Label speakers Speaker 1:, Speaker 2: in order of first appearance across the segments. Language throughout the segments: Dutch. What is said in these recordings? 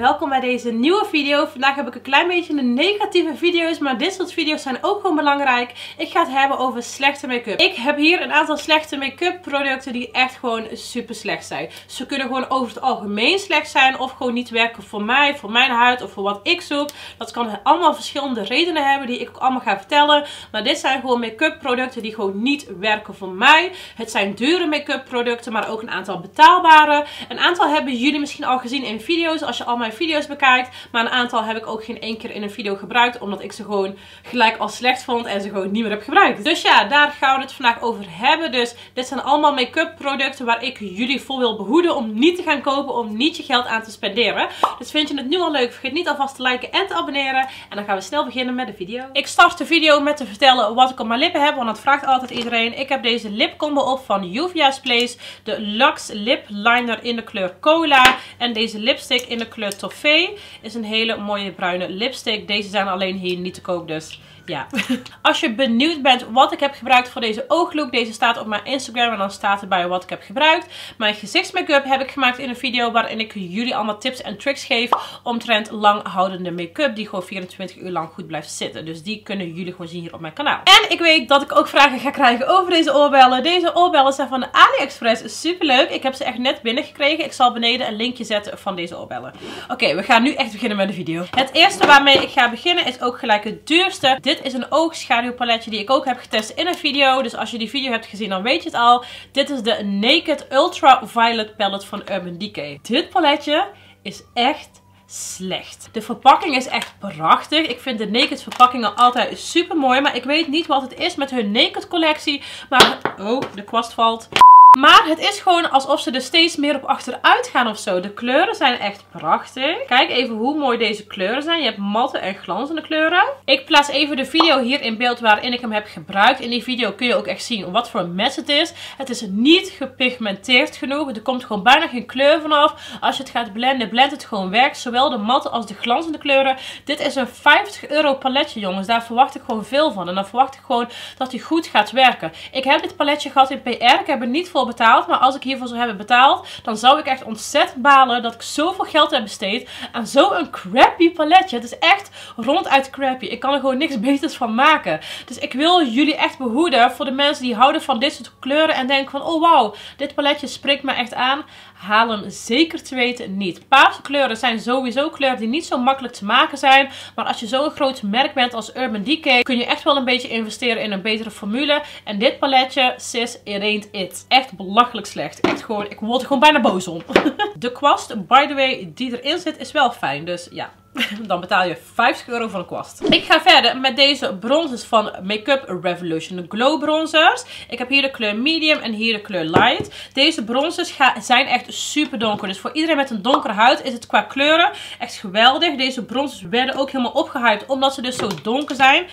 Speaker 1: welkom bij deze nieuwe video. Vandaag heb ik een klein beetje de negatieve video's, maar dit soort video's zijn ook gewoon belangrijk. Ik ga het hebben over slechte make-up. Ik heb hier een aantal slechte make-up producten die echt gewoon super slecht zijn. Ze kunnen gewoon over het algemeen slecht zijn of gewoon niet werken voor mij, voor mijn huid of voor wat ik zoek. Dat kan allemaal verschillende redenen hebben die ik ook allemaal ga vertellen. Maar dit zijn gewoon make-up producten die gewoon niet werken voor mij. Het zijn dure make-up producten, maar ook een aantal betaalbare. Een aantal hebben jullie misschien al gezien in video's als je al mijn video's bekijkt. Maar een aantal heb ik ook geen één keer in een video gebruikt. Omdat ik ze gewoon gelijk al slecht vond en ze gewoon niet meer heb gebruikt. Dus ja, daar gaan we het vandaag over hebben. Dus dit zijn allemaal make-up producten waar ik jullie voor wil behoeden om niet te gaan kopen. Om niet je geld aan te spenderen. Dus vind je het nu al leuk? Vergeet niet alvast te liken en te abonneren. En dan gaan we snel beginnen met de video. Ik start de video met te vertellen wat ik op mijn lippen heb. Want dat vraagt altijd iedereen. Ik heb deze lipcombo op van Juvia's Place. De Luxe Lip Liner in de kleur Cola. En deze lipstick in de kleur Toffee. Is een hele mooie bruine lipstick. Deze zijn alleen hier niet te koop, dus ja. Als je benieuwd bent wat ik heb gebruikt voor deze ooglook. Deze staat op mijn Instagram en dan staat erbij wat ik heb gebruikt. Mijn gezichtsmake-up heb ik gemaakt in een video waarin ik jullie allemaal tips en tricks geef. Omtrent langhoudende make-up die gewoon 24 uur lang goed blijft zitten. Dus die kunnen jullie gewoon zien hier op mijn kanaal. En ik weet dat ik ook vragen ga krijgen over deze oorbellen. Deze oorbellen zijn van de AliExpress. Super leuk. Ik heb ze echt net binnengekregen. Ik zal beneden een linkje zetten van deze oorbellen. Oké, we gaan nu echt beginnen met de video. Het eerste waarmee ik ga beginnen is ook gelijk het duurste. Dit is een oogschaduwpaletje die ik ook heb getest in een video. Dus als je die video hebt gezien, dan weet je het al. Dit is de Naked Ultraviolet Palette van Urban Decay. Dit paletje is echt slecht. De verpakking is echt prachtig. Ik vind de Naked verpakkingen altijd super mooi. Maar ik weet niet wat het is met hun Naked collectie. Maar, oh, de kwast valt. Maar het is gewoon alsof ze er steeds meer op achteruit gaan of zo. De kleuren zijn echt prachtig. Kijk even hoe mooi deze kleuren zijn. Je hebt matte en glanzende kleuren. Ik plaats even de video hier in beeld waarin ik hem heb gebruikt. In die video kun je ook echt zien wat voor een mes het is. Het is niet gepigmenteerd genoeg. Er komt gewoon bijna geen kleur vanaf. Als je het gaat blenden, blendt het gewoon weg. Zowel de matte als de glanzende kleuren. Dit is een €50 paletje, jongens. Daar verwacht ik gewoon veel van. En dan verwacht ik gewoon dat hij goed gaat werken. Ik heb dit paletje gehad in PR. Ik heb er niet voor betaald, maar als ik hiervoor zou hebben betaald, dan zou ik echt ontzettend balen dat ik zoveel geld heb besteed aan zo'n crappy paletje. Het is echt ronduit crappy. Ik kan er gewoon niks beters van maken. Dus ik wil jullie echt behoeden voor de mensen die houden van dit soort kleuren en denken van, oh wauw, dit paletje spreekt me echt aan. Haal hem zeker te weten niet. Paarse kleuren zijn sowieso kleuren die niet zo makkelijk te maken zijn. Maar als je zo'n groot merk bent als Urban Decay, kun je echt wel een beetje investeren in een betere formule. En dit paletje, sis, it ain't it. Echt belachelijk slecht. Echt gewoon, ik word er gewoon bijna boos om. De kwast, by the way, die erin zit, is wel fijn. Dus ja. Dan betaal je €50 voor een kwast. Ik ga verder met deze bronzers van Makeup Revolution. De glow bronzers. Ik heb hier de kleur medium en hier de kleur light. Deze bronzers zijn echt super donker. Dus voor iedereen met een donkere huid is het qua kleuren echt geweldig. Deze bronzers werden ook helemaal opgehyped omdat ze dus zo donker zijn.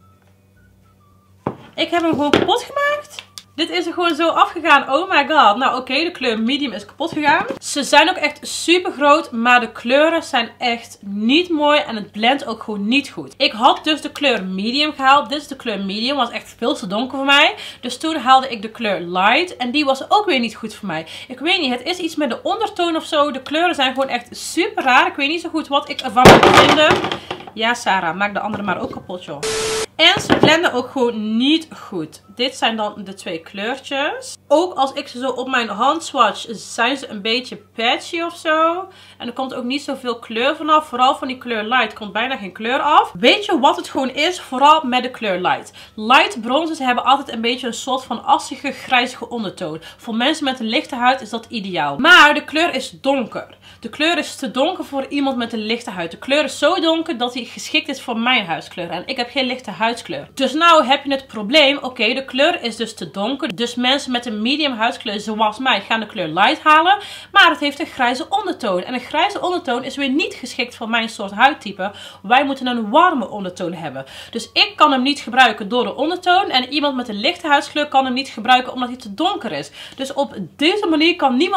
Speaker 1: Ik heb hem gewoon kapot gemaakt. Dit is er gewoon zo afgegaan. Oh my god. Nou oké, de kleur medium is kapot gegaan. Ze zijn ook echt super groot. Maar de kleuren zijn echt niet mooi. En het blendt ook gewoon niet goed. Ik had dus de kleur medium gehaald. Dit is de kleur medium. Was echt veel te donker voor mij. Dus toen haalde ik de kleur light. En die was ook weer niet goed voor mij. Ik weet niet. Het is iets met de ondertoon of zo. De kleuren zijn gewoon echt super raar. Ik weet niet zo goed wat ik ervan moet vinden. Ja, Sarah. Maak de andere maar ook kapot, joh. En ze blenden ook gewoon niet goed. Dit zijn dan de twee kleurtjes. Ook als ik ze zo op mijn hand swatch, zijn ze een beetje patchy of zo. En er komt ook niet zoveel kleur vanaf. Vooral van die kleur light komt bijna geen kleur af. Weet je wat het gewoon is? Vooral met de kleur light. Light bronzers hebben altijd een beetje een soort van assige, grijzige ondertoon. Voor mensen met een lichte huid is dat ideaal. Maar de kleur is donker. De kleur is te donker voor iemand met een lichte huid. De kleur is zo donker dat hij geschikt is voor mijn huidskleur. En ik heb geen lichte huidskleur. Dus nou heb je het probleem. Oké, de kleur is dus te donker. Dus mensen met een medium huidskleur zoals mij gaan de kleur light halen. Maar het heeft een grijze ondertoon. En een grijze ondertoon is weer niet geschikt voor mijn soort huidtype. Wij moeten een warme ondertoon hebben. Dus ik kan hem niet gebruiken door de ondertoon. En iemand met een lichte huidskleur kan hem niet gebruiken omdat hij te donker is. Dus op deze manier kan niemand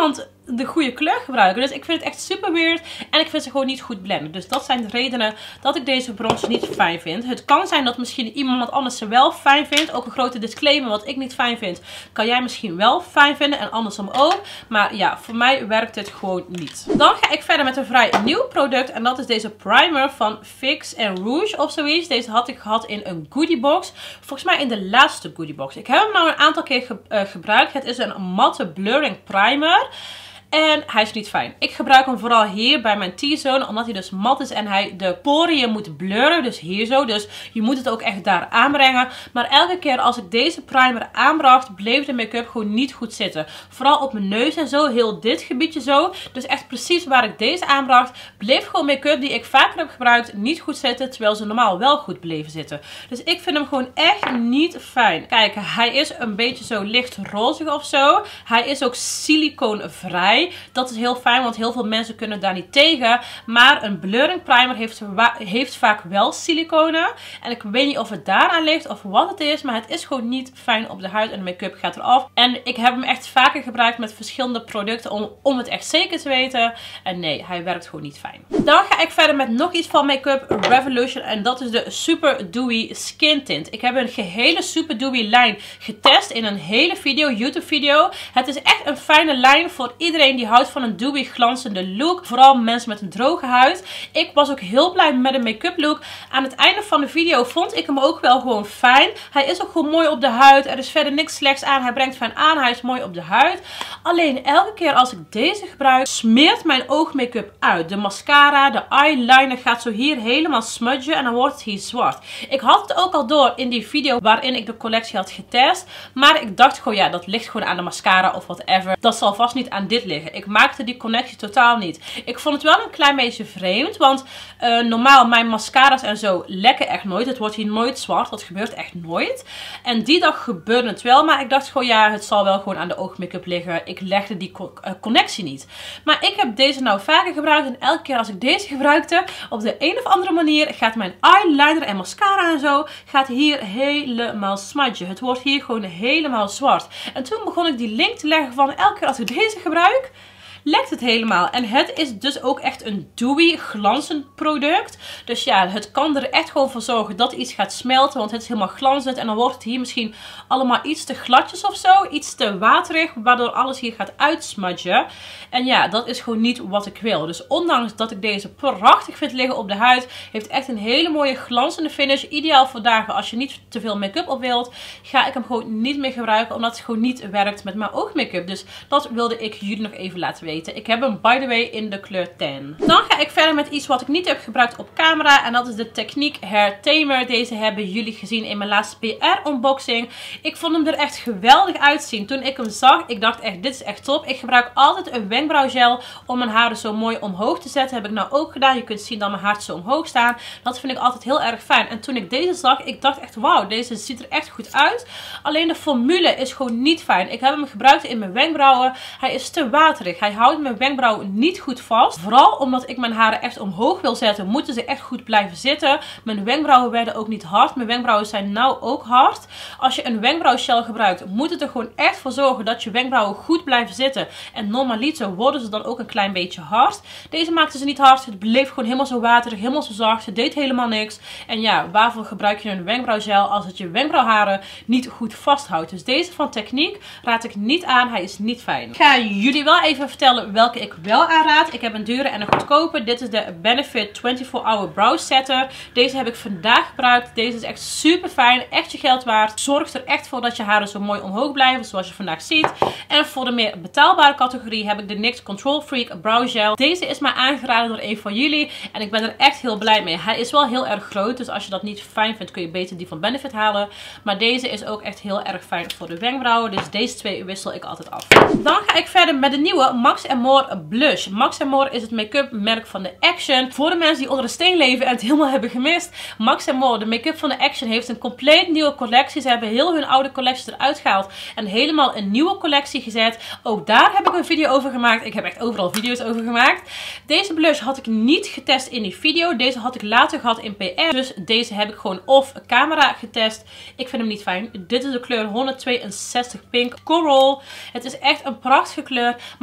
Speaker 1: de goede kleur gebruiken. Dus ik vind het echt super weird. En ik vind ze gewoon niet goed blenden. Dus dat zijn de redenen dat ik deze bronzer niet fijn vind. Het kan zijn dat misschien iemand anders ze wel fijn vindt. Ook een grote disclaimer, wat ik niet fijn vind, kan jij misschien wel fijn vinden. En andersom ook. Maar ja, voor mij werkt dit gewoon niet. Dan ga ik verder met een vrij nieuw product. En dat is deze primer van Fix Rouge of zoiets. Deze had ik gehad in een goodiebox. Volgens mij in de laatste goodiebox. Ik heb hem nou een aantal keer gebruikt. Het is een matte blurring primer. En hij is niet fijn. Ik gebruik hem vooral hier bij mijn T-zone. Omdat hij dus mat is en hij de poriën moet blurren. Dus hier zo. Dus je moet het ook echt daar aanbrengen. Maar elke keer als ik deze primer aanbracht, bleef de make-up gewoon niet goed zitten. Vooral op mijn neus en zo. Heel dit gebiedje zo. Dus echt precies waar ik deze aanbracht, bleef gewoon make-up die ik vaker heb gebruikt niet goed zitten. Terwijl ze normaal wel goed bleven zitten. Dus ik vind hem gewoon echt niet fijn. Kijk, hij is een beetje zo licht rozig of zo. Hij is ook silicoonvrij. Dat is heel fijn, want heel veel mensen kunnen daar niet tegen. Maar een blurring primer heeft vaak wel siliconen. En ik weet niet of het daaraan ligt of wat het is. Maar het is gewoon niet fijn op de huid en de make-up gaat eraf. En ik heb hem echt vaker gebruikt met verschillende producten om het echt zeker te weten. En nee, hij werkt gewoon niet fijn. Dan ga ik verder met nog iets van Makeup Revolution. En dat is de Super Dewy Skin Tint. Ik heb een gehele Super Dewy lijn getest in een hele video, YouTube video. Het is echt een fijne lijn voor iedereen die houdt van een dewy glanzende look. Vooral mensen met een droge huid. Ik was ook heel blij met de make-up look. Aan het einde van de video vond ik hem ook wel gewoon fijn. Hij is ook gewoon mooi op de huid. Er is verder niks slechts aan. Hij brengt fijn aan. Hij is mooi op de huid. Alleen elke keer als ik deze gebruik, smeert mijn oogmake-up uit. De mascara, de eyeliner gaat zo hier helemaal smudgen en dan wordt het hier zwart. Ik had het ook al door in die video waarin ik de collectie had getest. Maar ik dacht gewoon, ja, dat ligt gewoon aan de mascara of whatever. Dat zal vast niet aan dit liggen. Ik maakte die connectie totaal niet. Ik vond het wel een klein beetje vreemd. Want normaal mijn mascara's en zo lekken echt nooit. Het wordt hier nooit zwart. Dat gebeurt echt nooit. En die dag gebeurde het wel. Maar ik dacht gewoon, ja, het zal wel gewoon aan de oogmake-up liggen. Ik legde die connectie niet. Maar ik heb deze nou vaker gebruikt. En elke keer als ik deze gebruikte, op de een of andere manier gaat mijn eyeliner en mascara en zo, gaat hier helemaal smudgen. Het wordt hier gewoon helemaal zwart. En toen begon ik die link te leggen van elke keer als ik deze gebruik, lekt het helemaal. En het is dus ook echt een dewy glanzend product. Dus ja, het kan er echt gewoon voor zorgen dat iets gaat smelten. Want het is helemaal glanzend. En dan wordt het hier misschien allemaal iets te gladjes of zo. Iets te waterig. Waardoor alles hier gaat uitsmudgen. En ja, dat is gewoon niet wat ik wil. Dus ondanks dat ik deze prachtig vind liggen op de huid, heeft echt een hele mooie glanzende finish. Ideaal voor dagen als je niet te veel make-up op wilt. Ga ik hem gewoon niet meer gebruiken. Omdat het gewoon niet werkt met mijn oogmake-up. Dus dat wilde ik jullie nog even laten weten. Ik heb hem by the way in de kleur tan. Dan ga ik verder met iets wat ik niet heb gebruikt op camera. En dat is de Technique Hair Tamer. Deze hebben jullie gezien in mijn laatste PR unboxing. Ik vond hem er echt geweldig uitzien. Toen ik hem zag, ik dacht echt, dit is echt top. Ik gebruik altijd een wenkbrauwgel om mijn haren zo mooi omhoog te zetten. Heb ik nou ook gedaan. Je kunt zien dat mijn haren zo omhoog staan. Dat vind ik altijd heel erg fijn. En toen ik deze zag, ik dacht echt, wauw, deze ziet er echt goed uit. Alleen de formule is gewoon niet fijn. Ik heb hem gebruikt in mijn wenkbrauwen. Hij is te waterig. Hij houdt mijn wenkbrauwen niet goed vast. Vooral omdat ik mijn haren echt omhoog wil zetten, moeten ze echt goed blijven zitten. Mijn wenkbrauwen werden ook niet hard. Mijn wenkbrauwen zijn nou ook hard. Als je een wenkbrauwgel gebruikt, moet het er gewoon echt voor zorgen dat je wenkbrauwen goed blijven zitten. En normaliter worden ze dan ook een klein beetje hard. Deze maakte ze niet hard. Het bleef gewoon helemaal zo waterig, helemaal zo zacht. Het deed helemaal niks. En ja, waarvoor gebruik je een wenkbrauwgel als het je wenkbrauwharen niet goed vasthoudt? Dus deze van Technique raad ik niet aan. Hij is niet fijn. Ik ga jullie wel even vertellen welke ik wel aanraad. Ik heb een dure en een goedkope. Dit is de Benefit 24-Hour Brow Setter. Deze heb ik vandaag gebruikt. Deze is echt super fijn. Echt je geld waard. Zorgt er echt voor dat je haren zo mooi omhoog blijven. Zoals je vandaag ziet. En voor de meer betaalbare categorie heb ik de NYX Control Freak Brow Gel. Deze is mij aangeraden door een van jullie. En ik ben er echt heel blij mee. Hij is wel heel erg groot. Dus als je dat niet fijn vindt, kun je beter die van Benefit halen. Maar deze is ook echt heel erg fijn voor de wenkbrauwen. Dus deze twee wissel ik altijd af. Dan ga ik verder met de nieuwe Max More Blush. Max More is het make-up merk van de Action. Voor de mensen die onder een steen leven en het helemaal hebben gemist. Max More, de make-up van de Action, heeft een compleet nieuwe collectie. Ze hebben heel hun oude collecties eruit gehaald en helemaal een nieuwe collectie gezet. Ook daar heb ik een video over gemaakt. Ik heb echt overal video's over gemaakt. Deze blush had ik niet getest in die video. Deze had ik later gehad in PR. Dus deze heb ik gewoon off camera getest. Ik vind hem niet fijn. Dit is de kleur 162 Pink Coral. Het is echt een prachtige kleur, maar hij is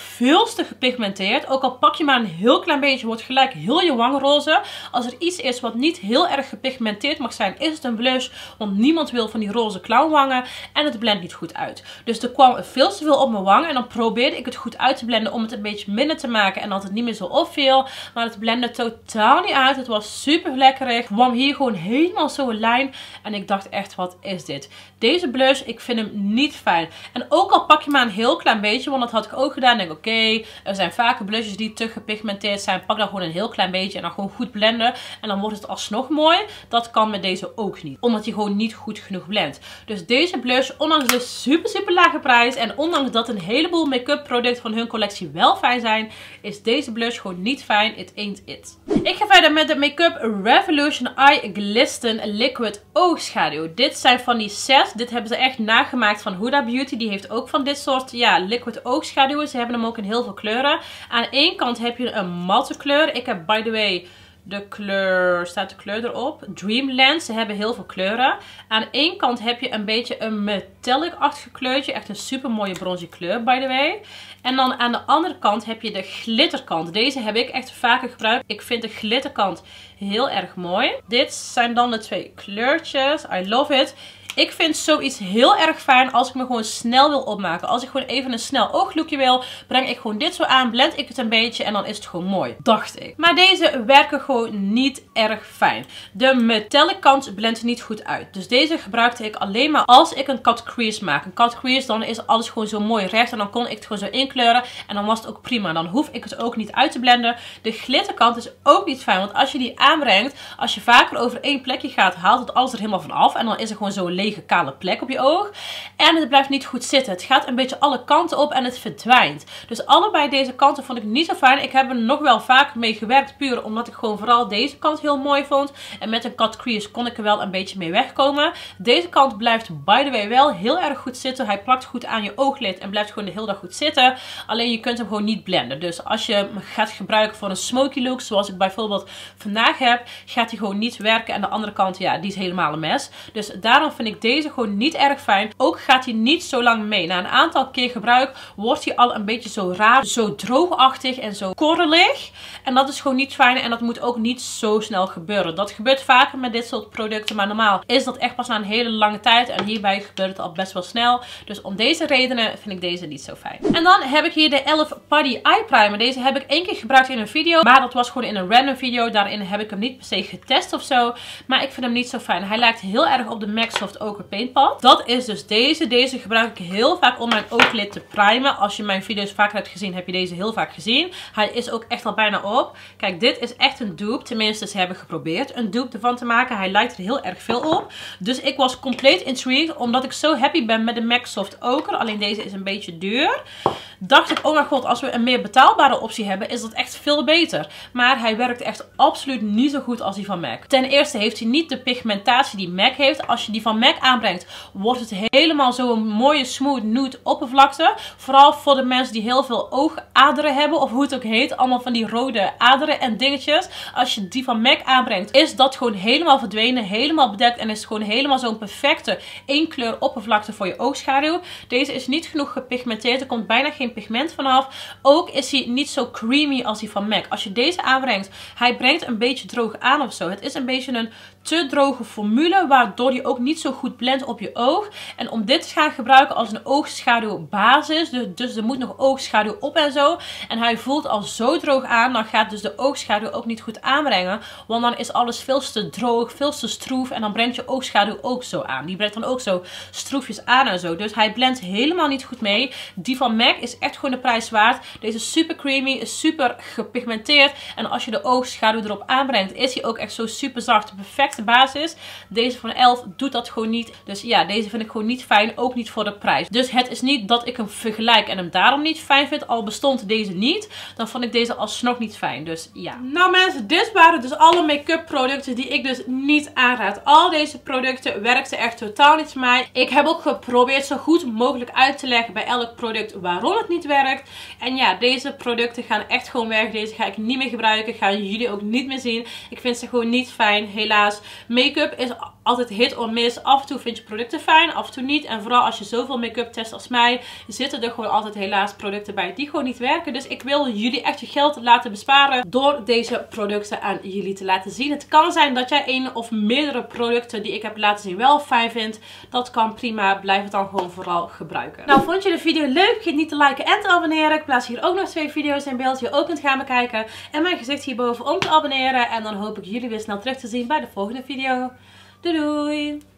Speaker 1: veel te gepigmenteerd. Ook al pak je maar een heel klein beetje, wordt gelijk heel je wang roze. Als er iets is wat niet heel erg gepigmenteerd mag zijn, is het een blush. Want niemand wil van die roze clownwangen. En het blendt niet goed uit. Dus er kwam veel te veel op mijn wang. En dan probeerde ik het goed uit te blenden om het een beetje minder te maken. En dat het niet meer zo opviel. Maar het blendde totaal niet uit. Het was super vlekkerig. Kwam hier gewoon helemaal zo'n lijn. En ik dacht echt, wat is dit? Deze blush, ik vind hem niet fijn. En ook al pak je maar een heel klein beetje, want dat had ik ook gedaan. Denk oké, er zijn vaker blushes die te gepigmenteerd zijn. Pak dan gewoon een heel klein beetje en dan gewoon goed blenden. En dan wordt het alsnog mooi. Dat kan met deze ook niet. Omdat hij gewoon niet goed genoeg blendt. Dus deze blush, ondanks de super lage prijs en ondanks dat een heleboel make-up producten van hun collectie wel fijn zijn, is deze blush gewoon niet fijn. It ain't it. Ik ga verder met de Makeup Revolution Eye Glisten Liquid Oogschaduw. Dit zijn van die sets. Dit hebben ze echt nagemaakt van Huda Beauty. Die heeft ook van dit soort liquid oogschaduwen. Ze hebben hem ook in heel veel kleuren. Aan één kant heb je een matte kleur. Ik heb by the way de kleur, staat de kleur erop? Dreamland. Ze hebben heel veel kleuren. Aan één kant heb je een beetje een metallic-achtig kleurtje. Echt een super mooie bronzy kleur, by the way. En dan aan de andere kant heb je de glitterkant. Deze heb ik echt vaker gebruikt. Ik vind de glitterkant heel erg mooi. Dit zijn dan de twee kleurtjes. I love it. Ik vind zoiets heel erg fijn als ik me gewoon snel wil opmaken. Als ik gewoon even een snel ooglookje wil, breng ik gewoon dit zo aan, blend ik het een beetje en dan is het gewoon mooi. Dacht ik. Maar deze werken gewoon niet erg fijn. De metallic kant blendt niet goed uit. Dus deze gebruikte ik alleen maar als ik een cut crease maak. Een cut crease, dan is alles gewoon zo mooi recht en dan kon ik het gewoon zo inkleuren en dan was het ook prima. Dan hoef ik het ook niet uit te blenden. De glitterkant is ook niet fijn, want als je die aanbrengt, als je vaker over één plekje gaat, haalt het alles er helemaal van af en dan is er gewoon zo'n lege kale plek op je oog. En het blijft niet goed zitten. Het gaat een beetje alle kanten op en het verdwijnt. Dus allebei deze kanten vond ik niet zo fijn. Ik heb er nog wel vaak mee gewerkt, puur omdat ik gewoon vooral deze kant heel mooi vond. En met een cut crease kon ik er wel een beetje mee wegkomen. Deze kant blijft by the way wel heel erg goed zitten. Hij plakt goed aan je ooglid en blijft gewoon de hele dag goed zitten. Alleen je kunt hem gewoon niet blenden. Dus als je hem gaat gebruiken voor een smoky look, zoals ik bijvoorbeeld vandaag heb, gaat hij gewoon niet werken. En de andere kant, ja, die is helemaal een mes. Dus daarom vind ik deze gewoon niet erg fijn. Ook gaat hij niet zo lang mee. Na een aantal keer gebruik wordt hij al een beetje zo raar, zo droogachtig en zo korrelig. En dat is gewoon niet fijn en dat moet ook niet zo snel gebeuren. Dat gebeurt vaker met dit soort producten, maar normaal is dat echt pas na een hele lange tijd. En hierbij gebeurt het al best wel snel. Dus om deze redenen vind ik deze niet zo fijn. En dan heb ik hier de e.l.f. Putty Eye Primer. Deze heb ik één keer gebruikt in een video, maar dat was gewoon in een random video. Daarin heb ik hem niet per se getest of zo. Maar ik vind hem niet zo fijn. Hij lijkt heel erg op de MAC Soft Ochre Paint Pot. Dat is dus deze. Deze gebruik ik heel vaak om mijn ooglid te primen. Als je mijn video's vaker hebt gezien, heb je deze heel vaak gezien. Hij is ook echt al bijna op. Kijk, dit is echt een dupe. Tenminste, ze hebben geprobeerd een dupe ervan te maken. Hij lijkt er heel erg veel op. Dus ik was compleet intrigued, omdat ik zo happy ben met de MAC Soft Ochre. Alleen deze is een beetje duur. Dacht ik, oh mijn god, als we een meer betaalbare optie hebben, is dat echt veel beter. Maar hij werkt echt absoluut niet zo goed als die van MAC. Ten eerste heeft hij niet de pigmentatie die MAC heeft. Als je die van MAC aanbrengt, wordt het helemaal zo'n mooie smooth nude oppervlakte. Vooral voor de mensen die heel veel oogaderen hebben, of hoe het ook heet. Allemaal van die rode aderen en dingetjes. Als je die van MAC aanbrengt, is dat gewoon helemaal verdwenen, helemaal bedekt. En is het gewoon helemaal zo'n perfecte één kleur oppervlakte voor je oogschaduw. Deze is niet genoeg gepigmenteerd. Er komt bijna geen pigment vanaf. Ook is hij niet zo creamy als die van MAC. Als je deze aanbrengt, hij brengt een beetje droog aan of zo. Het is een beetje een te droge formule, waardoor die ook niet zo goed blendt op je oog. En om dit te gaan gebruiken als een oogschaduwbasis, dus er moet nog oogschaduw op en zo. En hij voelt al zo droog aan, dan gaat dus de oogschaduw ook niet goed aanbrengen. Want dan is alles veel te droog, veel te stroef en dan brengt je oogschaduw ook zo aan. Die brengt dan ook zo stroefjes aan en zo. Dus hij blendt helemaal niet goed mee. Die van MAC is echt gewoon de prijs waard. Deze is super creamy, is super gepigmenteerd. En als je de oogschaduw erop aanbrengt, is hij ook echt zo super zacht. De perfecte basis. Deze van e.l.f. doet dat gewoon niet. Dus ja, deze vind ik gewoon niet fijn. Ook niet voor de prijs. Dus het is niet dat ik hem vergelijk en hem daarom niet fijn vind. Al bestond deze niet, dan vond ik deze alsnog niet fijn. Dus ja. Nou mensen, dit waren dus alle make-up producten die ik dus niet aanraad. Al deze producten werkten echt totaal niet voor mij. Ik heb ook geprobeerd zo goed mogelijk uit te leggen bij elk product waarom het niet werkt. En ja, deze producten gaan echt gewoon weg. Deze ga ik niet meer gebruiken. Gaan jullie ook niet meer zien. Ik vind ze gewoon niet fijn, helaas. make-up is altijd hit or miss. Af en toe vind je producten fijn, af en toe niet. En vooral als je zoveel make-up test als mij, zitten er gewoon altijd helaas producten bij die gewoon niet werken. Dus ik wil jullie echt je geld laten besparen door deze producten aan jullie te laten zien. Het kan zijn dat jij één of meerdere producten die ik heb laten zien wel fijn vindt. Dat kan prima. Blijf het dan gewoon vooral gebruiken. Nou, vond je de video leuk? Vergeet niet te liken en te abonneren. Ik plaats hier ook nog 2 video's in beeld die je ook kunt gaan bekijken. En mijn gezicht hierboven om te abonneren. En dan hoop ik jullie weer snel terug te zien bij de volgende video. Doei doei!